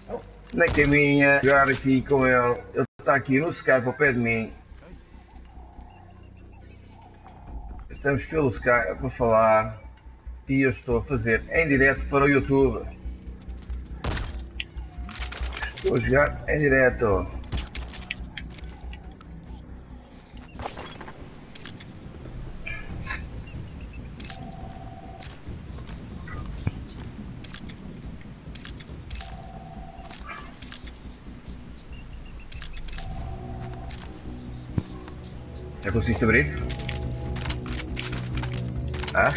Nem que vinha jogar aqui com ele. Ele está aqui no Skype ao pé de mim. Estamos pelo Skype para falar. E eu estou a fazer em direto para o YouTube. Estou a jogar em direto. Já conseguiste abrir? Ah?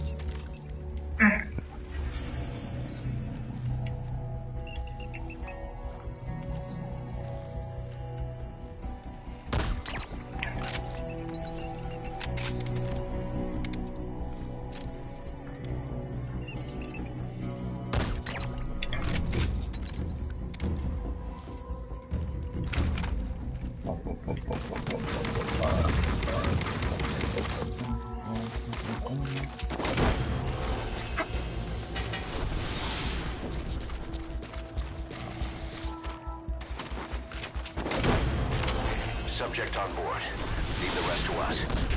Subject on board. Leave the rest to us.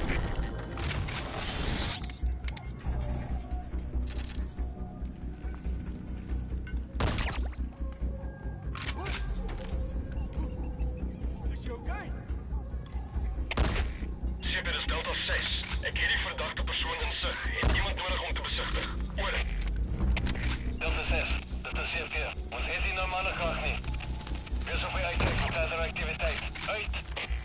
Ship, het is Delta 6. Ik heb die verdachte persoon in zich. Heeft iemand nodig om te bezichtigen? Oor. Delta 6, dit is CFT. Ons het hier normale graag nie. Wees op jy uitkijk vir verdere activiteit. Uit!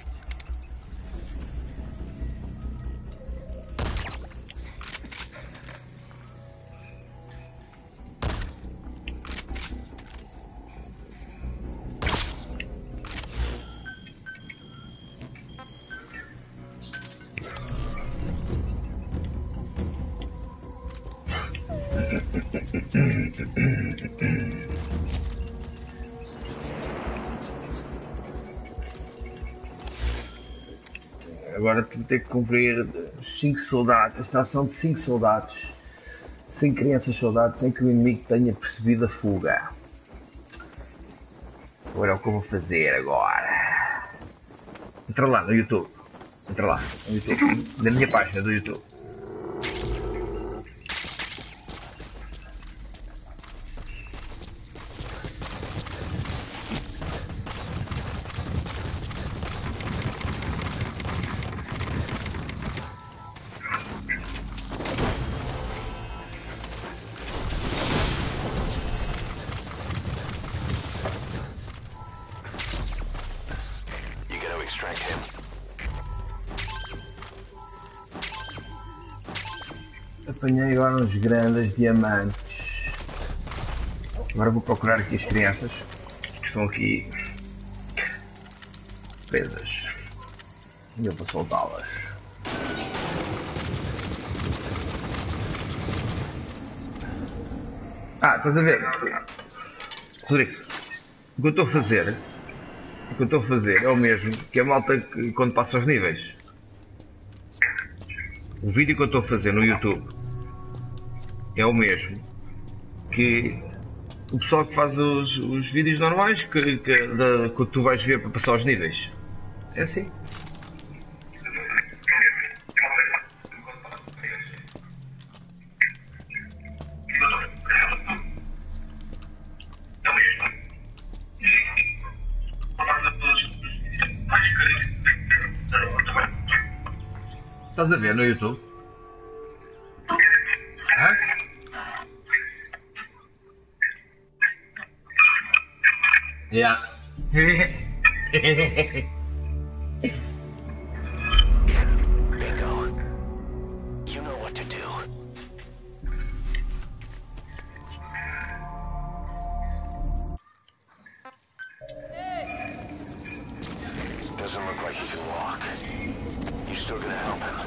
Agora vou ter que cumprir 5 soldados, a extração de 5 soldados, 5 crianças soldados, sem que o inimigo tenha percebido a fuga. Agora é o que eu vou fazer agora. Entra lá no YouTube. Entra lá no YouTube. Na minha página do YouTube. Extract him. Apanhei agora uns grandes diamantes. Agora vou procurar aqui as crianças que estão aqui presas. E eu vou soltá-las. Ah, estás a ver? Rodrigo, o que eu estou a fazer é o mesmo que a malta que, quando passa os níveis. O vídeo que eu estou a fazer no YouTube é o mesmo que o pessoal que faz os vídeos normais que tu vais ver para passar os níveis. É assim. Estás a ver no YouTube? Hã? Yeah. Bingo. You know what to do. Doesn't look like he can walk. You still gonna help him?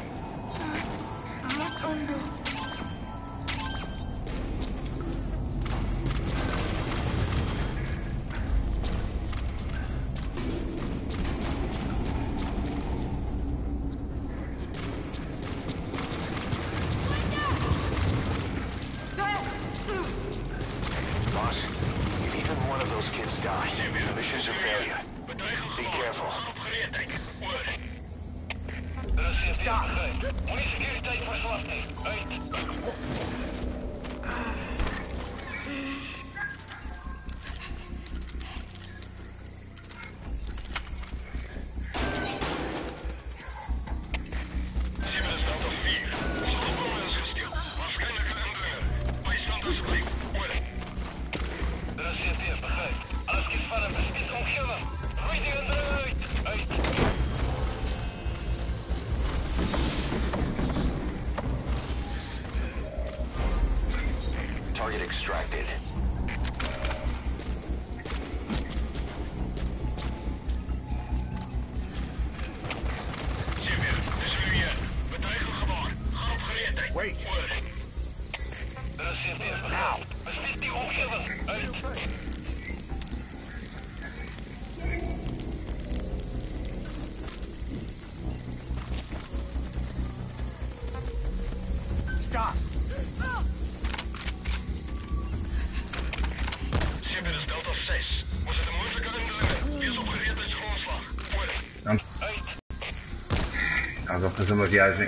Boss, if even one of those kids die. The mission's a failure. Be careful. Stop! Munisecuriteit verswakting. Uit. Target extracted. Wait. Now. Bespied die omgeving. Uit. Stop. Ship, dit is Delta 6. We zitten moeilijke indelingen. Wees opgereed uit grondslag. Hoor. Vamos fazer uma viagem.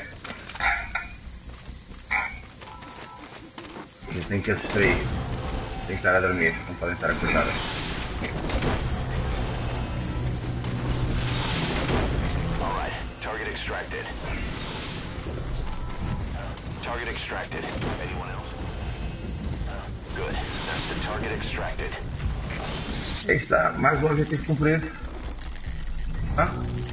Eu tenho que distrair. Tem que estar a dormir, não podem estar acordadas. Alright, target extracted. Target extracted. Anyone else? Good. That's the target extracted. Aí está, mais um objetivo cumprido. Ah?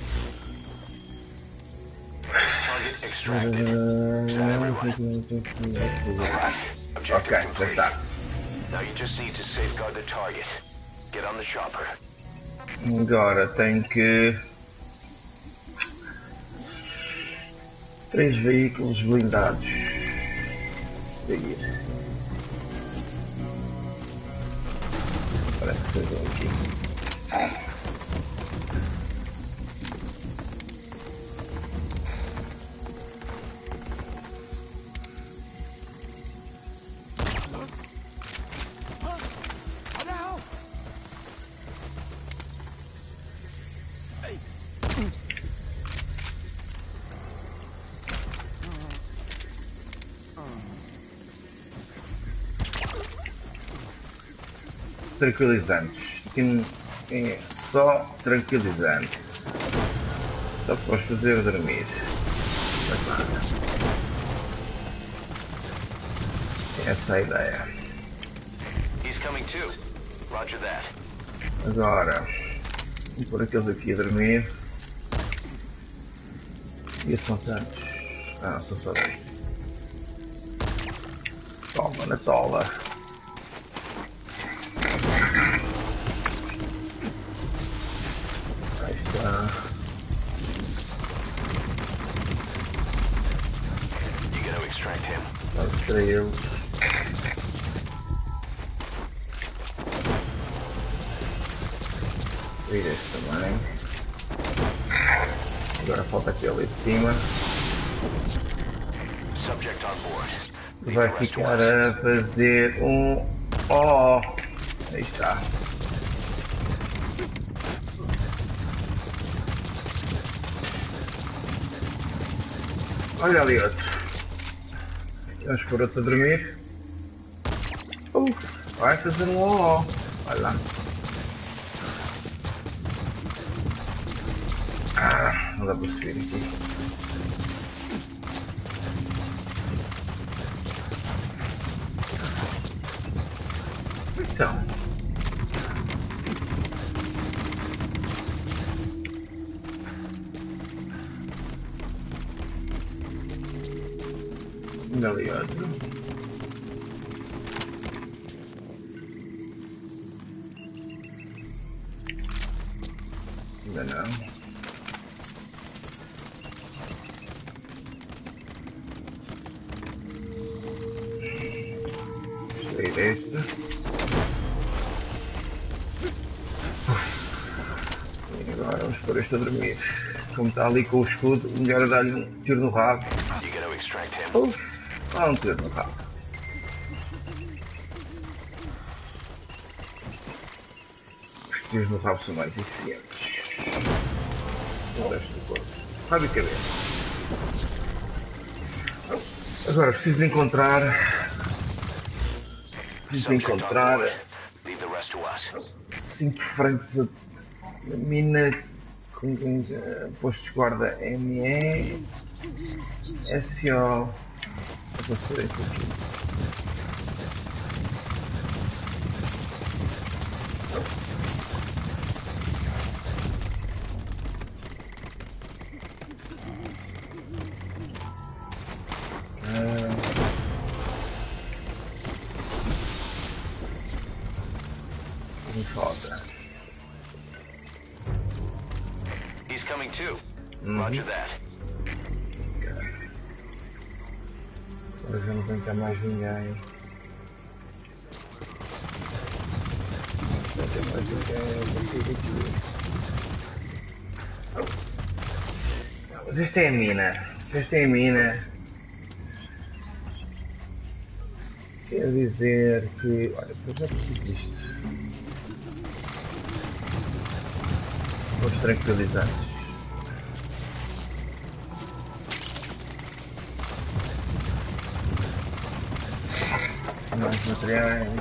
Target extracted. Is that everyone? Alright. Objective Ok, já complete. está. Now you just need to safeguard the target. Get on the chopper. Agora tenho que... 3 veículos blindados. Seguir. Parece que sejam aqui. Tranquilizantes. Aqui é só tranquilizante. Só para os fazer dormir. Essa é a ideia. He's coming too. Roger that. Agora, vou pôr aqueles aqui a dormir. E estes são tantos. Ah, não, são só dois. Toma na tola. Aí está. You gotta extract him. Vamos para eles. Vira este também. Agora falta aquele ali de cima. Subject on board. Leave Vai the rest to ficar us. a fazer um... Oh! Aí está. Olha ali outro. Vamos pôr outro a dormir. Vai fazer um ó. Olha lá. Ah, não dá para subir aqui. Então. Ainda ali outro. Ainda não. Gostei deste. E agora vamos pôr este a dormir. Como está ali com o escudo, melhor é dar-lhe um tiro no rabo. You gotta extract him. Dá um tiro no rabo. tiros no rabo são mais eficientes. O resto do corpo. Rabo e cabeça. Agora preciso de encontrar. Subject on board. Leave the rest to us. 5 francos a mina com postos de guarda ME SO. Vou fazer isso aqui. Me falta. He's coming too. Roger that. Agora já não tem cá mais ninguém. Não tem mais ninguém, eu consigo aqui. Mas isto é a mina. Se isto é a mina. Quer dizer que. Olha, eu já preciso disto. Os tranquilizantes. Mais materiais.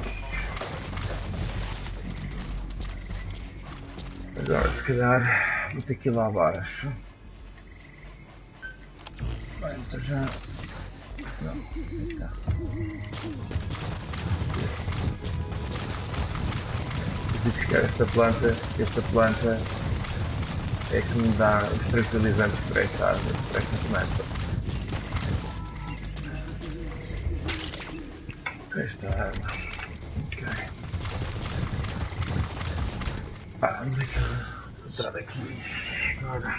Agora se calhar vou ter que ir lá abaixo. Bem, então já. Não, aqui está. Preciso buscar esta planta, que esta planta é que me dá os tranquilizantes para esta semana. Esta arma. Ok. Vamos aqui entrar aqui. Agora.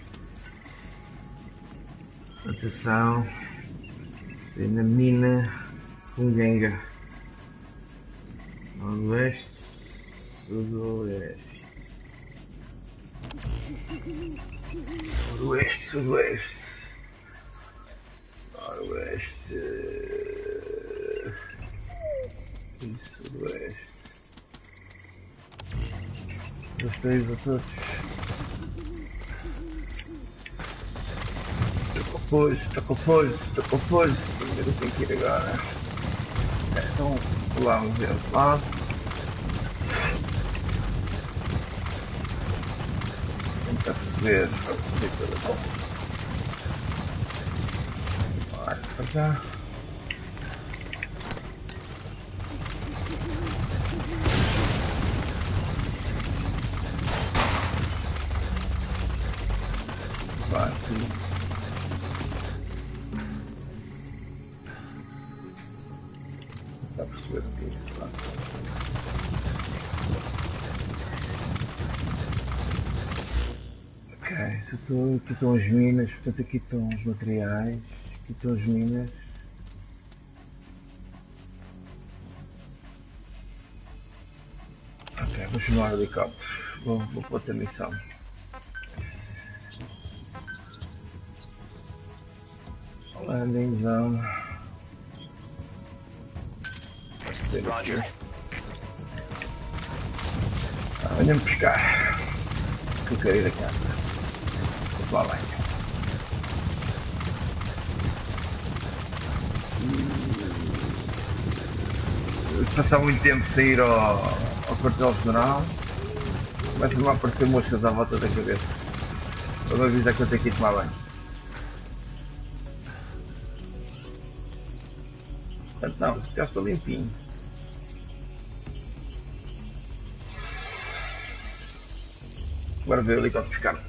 Atenção. Estou na mina Fungenga. Noroeste. Sudoeste. Noroeste, sudoeste. Noroeste. E sudoeste. Gostei a todos. Estou confuso. Primeiro tenho que ir agora. Então, vamos lá. Tentar perceber. Vai para cá. Vai aqui. Tentar perceber o que é que se passa. Ok, aqui estão as minas, portanto aqui estão os materiais, aqui estão as minas. Ok, vou chamar o helicóptero, vou para outra missão. Landing zone. Roger. Venha-me pescar, que eu quero ir a casa. Vou lá bem. Passar muito tempo sem ir ao quartel-general, começam a aparecer moscas à volta da cabeça. Para me avisar que eu tenho que ir tomar banho. Portanto, não, já estou limpinho. Agora ver o helicóptero pescar.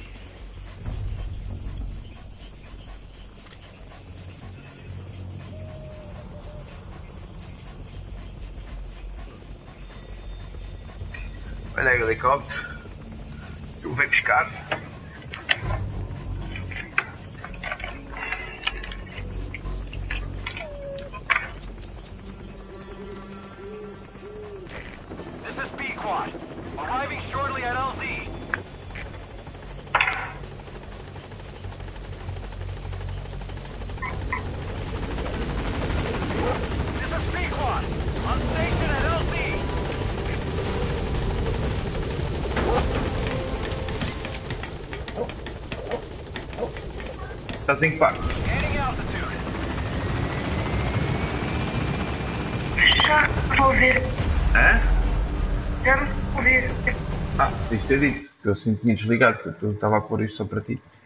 Olha aí o helicóptero. Tu vem pescar. This is B-Quad. Arriving shortly at LZ. This is B-Quad. On station at LZ. Estás em que parte? Gaining altitude. Já vou ouvir. Hã? Já me vou ouvir. Ah, isto é dito. Eu assim tinha desligado, porque eu estava a pôr isto só para ti.